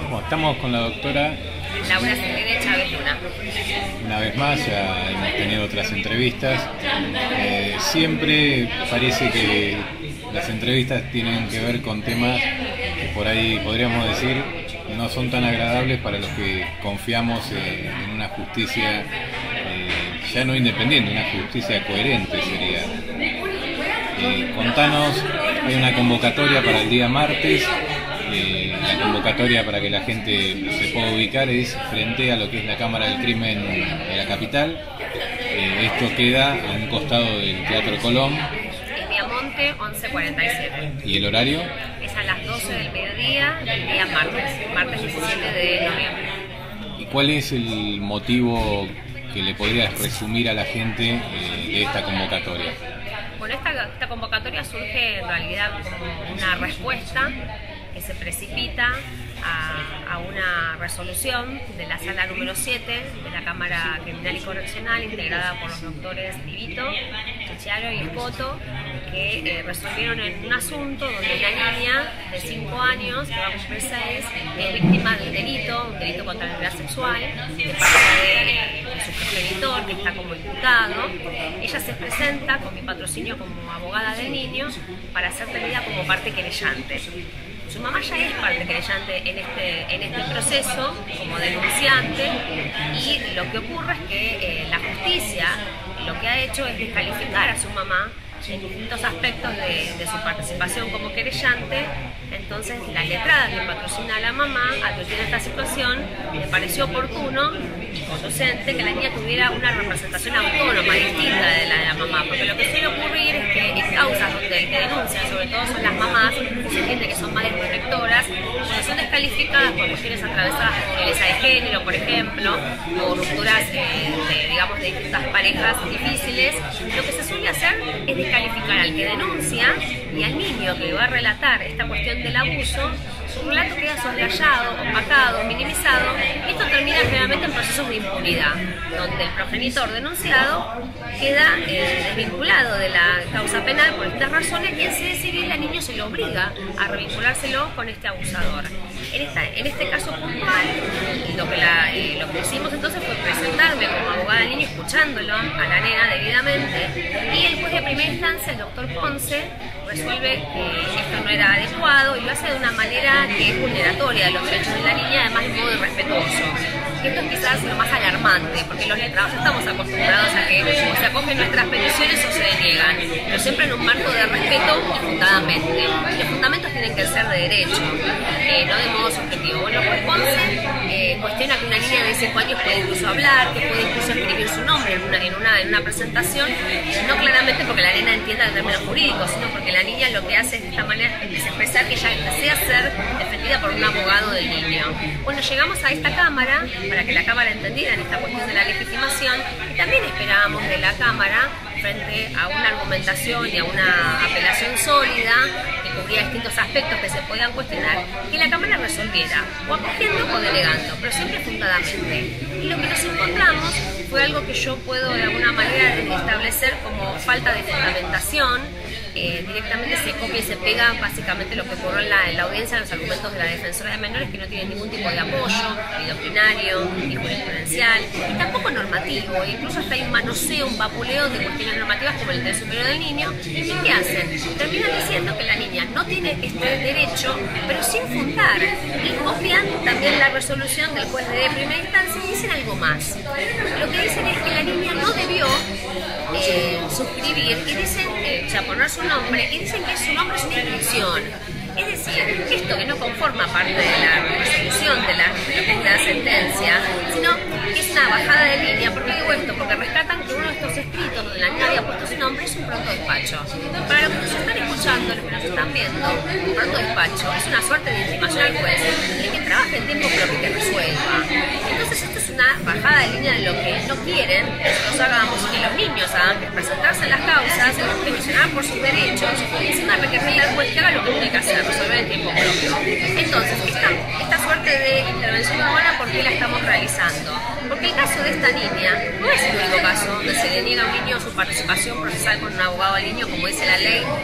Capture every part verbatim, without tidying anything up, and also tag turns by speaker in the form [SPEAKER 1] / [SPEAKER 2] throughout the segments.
[SPEAKER 1] Bueno, estamos con la doctora
[SPEAKER 2] Laura Selene Chávez Luna.
[SPEAKER 1] una vez más, ya hemos tenido otras entrevistas. Eh, siempre parece que las entrevistas tienen que ver con temas que por ahí podríamos decir no son tan agradables para los que confiamos eh, en una justicia eh, ya no independiente, una justicia coherente sería. Eh, contanos, hay una convocatoria para el día martes. Eh, la convocatoria, para que la gente se pueda ubicar, es frente a lo que es la Cámara del Crimen de la capital. Eh, esto queda a un costado del Teatro Colón.
[SPEAKER 2] Es Viamonte once cuarenta y siete.
[SPEAKER 1] ¿Y el horario?
[SPEAKER 2] Es a las doce del mediodía del día martes, martes diecisiete de noviembre.
[SPEAKER 1] ¿Y cuál es el motivo que le podrías resumir a la gente eh, de esta convocatoria?
[SPEAKER 2] Bueno, esta, esta convocatoria surge en realidad como una respuesta que se precipita a, a una resolución de la sala número siete de la Cámara Criminal y Correccional, integrada por los doctores Divito, Chichiaro y Escoto, que eh, resolvieron en un asunto donde una niña de cinco años, que va a cumplir seis, es víctima de un delito, un delito contra la libertad sexual, de parte de, de su progenitor, que está como imputado. Ella se presenta con mi patrocinio como abogada del niño para ser tenida como parte querellante. Su mamá ya es parte querellante en este, en este proceso como denunciante, y lo que ocurre es que eh, la justicia lo que ha hecho es descalificar a su mamá en distintos aspectos de, de su participación como querellante. Entonces la letrada que patrocina a la mamá, advirtiendo esta situación, le pareció oportuno y conducente que la niña tuviera una representación autónoma, distinta de la de la mamá, porque lo que suele ocurrir es que en causas donde el que denuncia, sobre todo son las mamás, se entiende que son madres protectoras, cuando son descalificadas por cuestiones atravesadas por violencia de género, por ejemplo, o rupturas eh, de, digamos, de distintas parejas difíciles, lo que se suele hacer es descalificar al que denuncia y al niño que va a relatar esta cuestión del abuso. Su relato queda soslayado, opacado, minimizado, y esto termina generalmente en procesos de impunidad, donde el progenitor denunciado queda eh, desvinculado de la causa penal por estas razones, y en sede civil el niño se lo obliga a revinculárselo con este abusador. En, esta, en este caso puntual, lo que, la, eh, lo que hicimos entonces fue presentarme como abogada del niño, escuchándolo a la nena debidamente, y el juez de primera instancia, el doctor Ponce, resuelve que esto no era adecuado y lo hace de una manera que es vulneratoria de los derechos de la niña, además de modo irrespetuoso. Esto es quizás lo más alarmante, porque los letrados estamos acostumbrados a que o se acogen nuestras peticiones o se deniegan, pero siempre en un marco de respeto y fundadamente. Los fundamentos tienen que ser de derecho, eh, no de modo subjetivo. Bueno, pues Ponce eh, cuestiona que una niña de cinco años puede incluso hablar, que puede incluso escribir su nombre en una, en una, en una presentación, no claramente porque la nena entienda el término jurídico, sino porque la niña lo que hace de esta manera es expresar que ella desea ser defendida por un abogado del niño. Bueno, llegamos a esta Cámara para que la Cámara entendiera en esta cuestión de la legitimación, y también esperábamos de la Cámara, frente a una argumentación y a una apelación sólida que cubría distintos aspectos que se podían cuestionar, que la Cámara resolviera, o acogiendo o delegando, pero siempre fundadamente. Y lo que nos encontramos fue algo que yo puedo de alguna manera establecer como falta de fundamentación. Eh, directamente se copia y se pega básicamente lo que ocurrió en la, en la audiencia, los argumentos de la defensora de menores, que no tienen ningún tipo de apoyo, ni doctrinario, ni jurisprudencial, y tampoco normativo. Incluso hasta hay un manoseo, un vapuleo de cuestiones normativas como el interés superior del niño. ¿Y qué hacen? Terminan diciendo que la niña no tiene este derecho, pero sin fundar, y copian también la resolución del juez de primera instancia y dicen algo más. Lo que dicen es que la niña no debió eh, suscribir, y dicen, eh, o sea, poner su nombre, y dicen que su nombre es una inscripción. Es decir, esto que no conforma parte de la resolución de la, de la sentencia, sino que es una bajada de línea. ¿Por qué digo esto? Porque rescatan que uno de estos escritos donde la niña había puesto su nombre es un pronto despacho. Para los que nos están escuchando, los que nos están viendo, un pronto despacho es una suerte de intimación al juez de que trabaje en tiempo propio y que resuelva. Entonces esto es una bajada de línea de lo que no quieren que nosotros hagamos y que los niños hagan, que es presentarse en las causas, peticionar por sus derechos, y encima requerir al juez que haga lo que tiene que hacer, resolver en tiempo propio. Entonces, esta, esta suerte de intervención urbana, ¿por qué la estamos realizando? Porque el caso de esta niña no es el único caso donde se le niega a un niño su participación procesal con un abogado al niño, como dice la ley, el artículo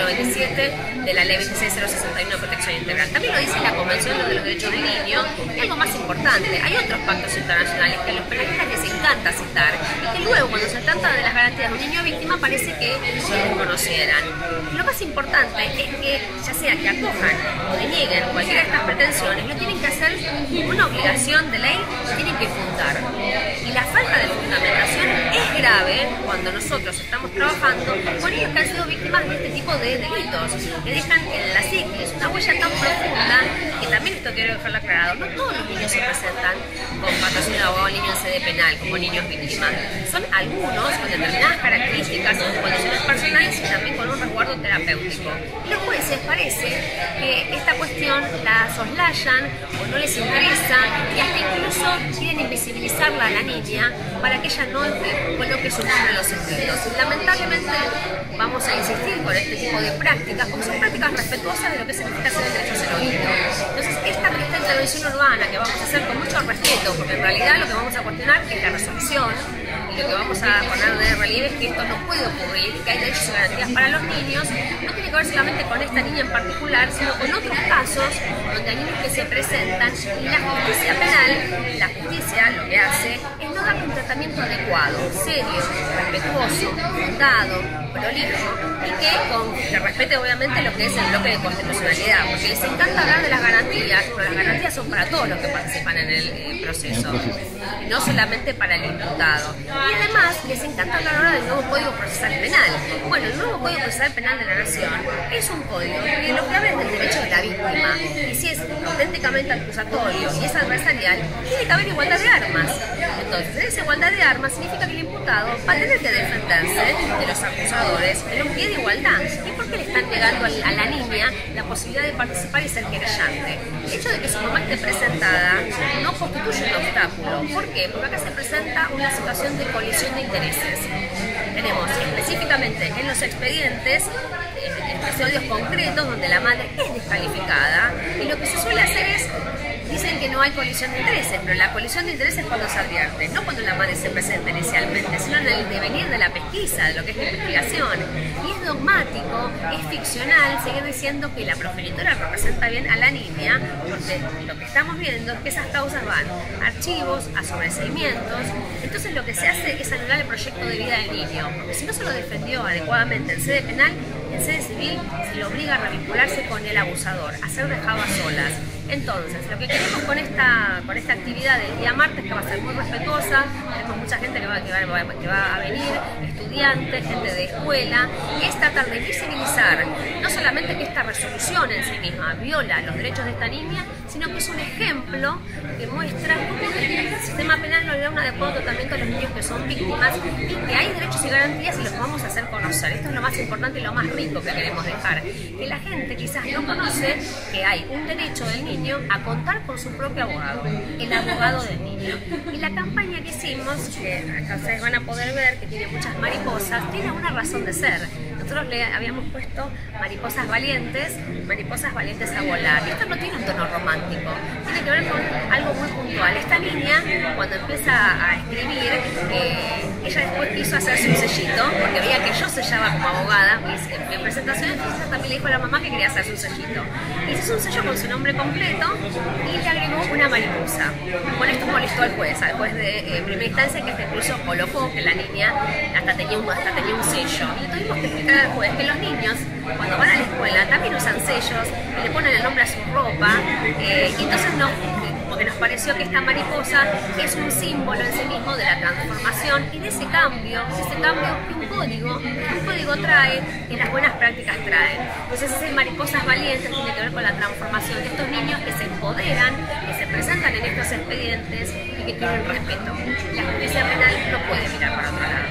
[SPEAKER 2] artículo veintisiete de la ley veintiséis mil sesenta y uno de protección integral. También lo dice la Convención de los Derechos del Niño, y algo más importante, hay otros pactos internacionales que a los penalistas les encanta citar, y que luego cuando se trata de las garantías de un niño víctima parece que se desconocieran. Lo más importante es que, ya sea que acojan o denieguen cualquiera de estas pretensiones, lo tienen que hacer con una obligación de ley, lo tienen que fundar. Y la falta de fundamentación es grave cuando nosotros estamos trabajando con niños que han sido víctimas de este tipo de delitos, que dejan en la psiquis una huella tan profunda que también esto quiero dejarlo aclarado. No todos los niños se presentan con patrocinio de abogado niño en sede penal como niños víctimas. Son algunos con determinadas características o condiciones personales y también con un resguardo terapéutico. Y los jueces parece que esta cuestión la soslayan o no les interesa y hasta incluso quieren invisibilizarla a la niña para que ella no coloque su nombre en los escritos. Y lamentablemente vamos a insistir con este tipo de prácticas porque son prácticas respetuosas de lo que significa ser el derecho a ser oído. Entonces esta, esta intervención urbana que vamos a hacer con mucho respeto, porque en realidad lo que vamos a cuestionar es la resolución y lo que vamos a poner de relieve es que esto no puede ocurrir, que hay derechos y garantías para los niños, no tiene que ver solamente con esta niña en particular, sino con otros casos donde hay niños que se presentan y la justicia penal, la justicia lo que hace es no darle un tratamiento adecuado, serio, respetuoso, fundado, prolijo y que, con, que respete obviamente lo que es el bloque de constitucionalidad, porque les encanta hablar de las garantías, pero las garantías son para todos los que participan en el eh, proceso, y no solamente para el imputado. Y además les encanta hablar ahora del nuevo Código Procesal Penal. Bueno, el nuevo Código Procesal Penal de la Nación es un código que lo que habla es del derecho de la víctima, y si es auténticamente acusatorio y es adversarial, tiene que haber igualdad de armas. Entonces, esa igualdad de armas significa que el imputado va a tener que defenderse de los acusadores en un pie de igualdad. ¿Y por qué le están negando a la niña la posibilidad de participar y ser querellante? El hecho de que su mamá esté presentada no constituye un obstáculo. ¿Por qué? Porque acá se presenta una situación de colisión de intereses. Tenemos específicamente en los expedientes episodios concretos donde la madre es descalificada y lo que se suele hacer es, dicen que no hay colisión de intereses, pero la colisión de intereses cuando se advierte, no cuando la madre se presenta inicialmente, sino en el devenir de la pesquisa, de lo que es la investigación. Y es dogmático, es ficcional seguir diciendo que la progenitora representa bien a la niña, porque lo que estamos viendo es que esas causas van a archivos, a sobreseimientos. Entonces lo que se hace es anular el proyecto de vida del niño, porque si no se lo defendió adecuadamente en sede penal, en sede civil se le obliga a revincularse con el abusador, a ser dejado a solas. Entonces, lo que queremos con esta, con esta actividad del día martes, que va a ser muy respetuosa, tenemos mucha gente que va, que va, que va a venir, estudiantes, gente de escuela, y es tratar de visibilizar no solamente que esta resolución en sí misma viola los derechos de esta niña, sino que es un ejemplo que muestra cómo el sistema penal no le da un adecuado tratamiento a los niños que son víctimas y que hay derechos y garantías y los vamos a hacer conocer. Esto es lo más importante y lo más rico que queremos dejar, que la gente quizás no conoce que hay un derecho del niño a contar con su propio abogado, el abogado del niño. Y la campaña que hicimos, que acá ustedes van a poder ver que tiene muchas mariposas, tiene una razón de ser. Nosotros le habíamos puesto mariposas valientes, mariposas valientes a volar. Y esto no tiene un tono romántico, tiene que ver con algo muy puntual. Esta niña, cuando empieza a escribir, eh, ella después quiso hacerse un sellito, porque veía que yo sellaba como abogada, y en presentaciones ella también le dijo a la mamá que quería hacerse un sellito. Y hizo un sello con su nombre completo y le agregó una mariposa. Bueno, esto molestó al juez, al juez de eh, primera instancia, que hasta incluso colocó que la niña hasta tenía un, hasta tenía un sello. Y le tuvimos que explicar al juez que los niños, cuando van a la escuela, también usan sellos y le ponen el nombre a su ropa, eh, y entonces no, porque nos pareció que esta mariposa es un símbolo en sí mismo de la transformación y de ese cambio, de ese cambio que un código, un código trae y las buenas prácticas traen. Entonces esas mariposas valientes tiene que ver con la transformación de estos niños que se empoderan, que se presentan en estos expedientes y que quieren respeto. La justicia penal no puede mirar para otro lado.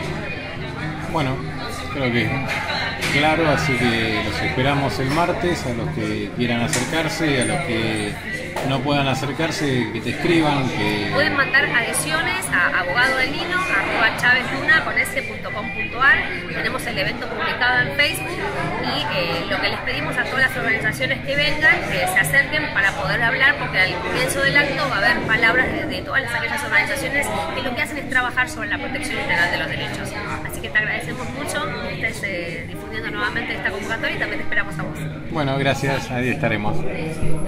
[SPEAKER 1] Bueno, creo que claro, así que los esperamos el martes, a los que quieran acercarse, a los que no puedan acercarse, que te escriban. Que...
[SPEAKER 2] Pueden mandar adhesiones a abogadodelnino arroba chavezluna con ese punto com punto ar. Tenemos el evento publicado en Facebook y eh, lo que les pedimos a todas las organizaciones que vengan, que se acerquen para poder hablar, porque al comienzo del acto va a haber palabras de, de todas las, aquellas organizaciones que lo que hacen es trabajar sobre la protección integral de los derechos. Así que te agradecemos mucho que estés eh, difundiendo nuevamente nuevamente esta convocatoria y también te esperamos a vos.
[SPEAKER 1] Bueno, gracias, ahí estaremos.